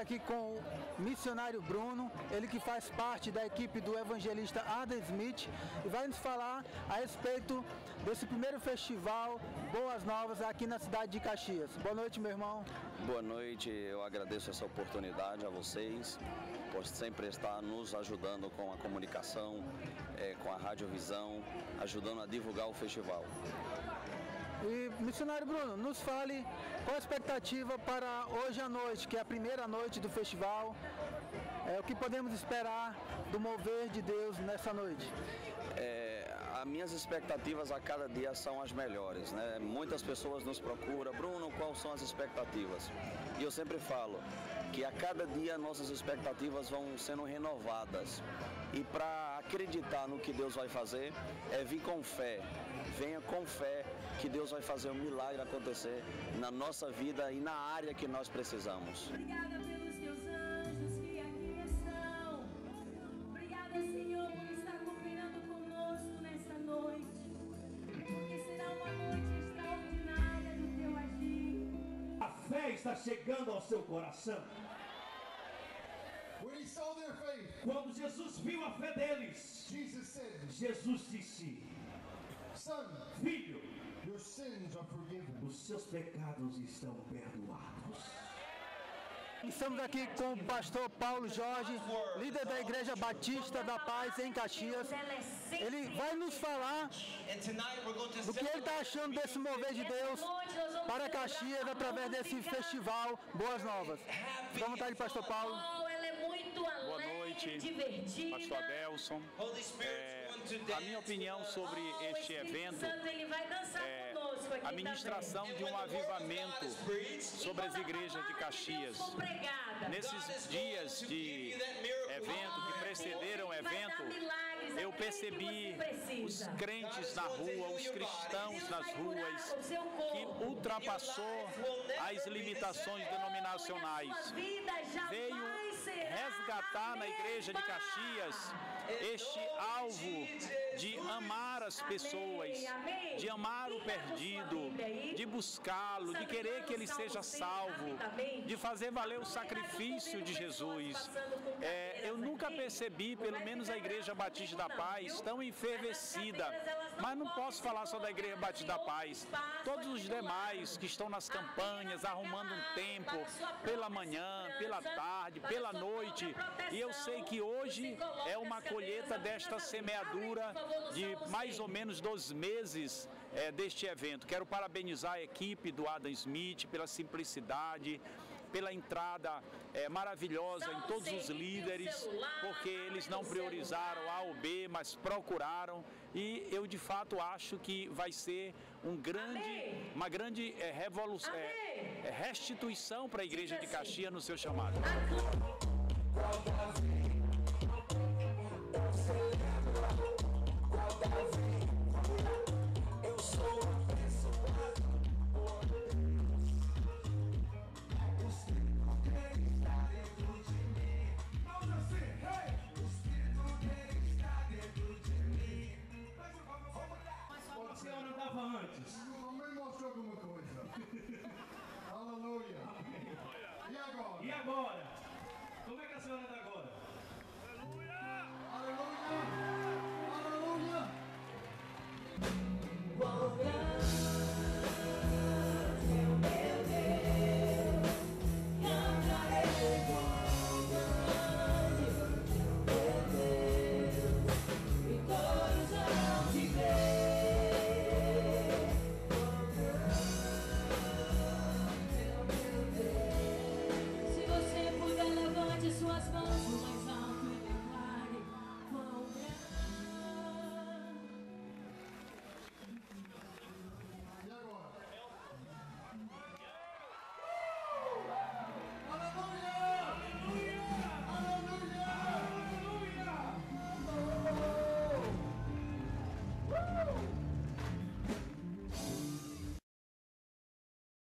aqui com o missionário Bruno, ele que faz parte da equipe do evangelista Adam Smith e vai nos falar a respeito desse primeiro festival Boas Novas aqui na cidade de Caxias. Boa noite, meu irmão. Boa noite, eu agradeço essa oportunidade a vocês por sempre estar nos ajudando com a comunicação, com a radiovisão, ajudando a divulgar o festival. E, missionário Bruno, nos fale qual a expectativa para hoje à noite, que é a primeira noite do festival. O que podemos esperar do mover de Deus nessa noite? As minhas expectativas a cada dia são as melhores, né? Muitas pessoas nos procuram, Bruno, quais são as expectativas? E eu sempre falo que a cada dia nossas expectativas vão sendo renovadas. E para acreditar no que Deus vai fazer, vir com fé. Venha com fé que Deus vai fazer um milagre acontecer na nossa vida e na área que nós precisamos. Obrigada pelos teus anjos que aqui estão. Obrigada, Senhor, por estar cooperando conosco nesta noite. Porque será uma noite extraordinária do teu agir. A fé está chegando ao seu coração. When he saw their faith, Quando Jesus viu a fé deles, Jesus disse: Son, Filho, your sins are forgiven. os seus pecados estão perdoados. Estamos aqui com o pastor Paulo Jorge, líder da Igreja Batista da Paz em Caxias. Ele vai nos falar do que ele está achando desse mover de Deus para Caxias através desse festival Boas Novas. Fica à vontade, pastor Paulo. Boa noite, pastor Adelson. A minha opinião sobre este evento é a ministração de um avivamento sobre as igrejas de Caxias. Nesses dias de evento que precederam o evento, eu percebi os crentes na rua, os cristãos nas ruas, que ultrapassou as limitações denominacionais. Veio resgatar na igreja de Caxias este alvo de amar as pessoas, de amar o perdido, de buscá-lo, de querer que ele seja salvo, de fazer valer o sacrifício de Jesus. Eu nunca percebi, pelo menos a Igreja Batista da Paz, tão enfervescida, mas não posso falar só da Igreja Batista da Paz. Todos os demais que estão nas campanhas, arrumando um tempo, pela manhã, pela tarde, pela noite, e eu sei que hoje é uma colheita desta semeadura de mais ou menos 2 meses deste evento. Quero parabenizar a equipe do Adam Smith pela simplicidade, pela entrada maravilhosa em todos os líderes, porque eles não priorizaram A ou B, mas procuraram, e eu de fato acho que vai ser uma grande restituição para a Igreja de Caxias no seu chamado. Você não andava antes? Mamãe mostrou alguma coisa.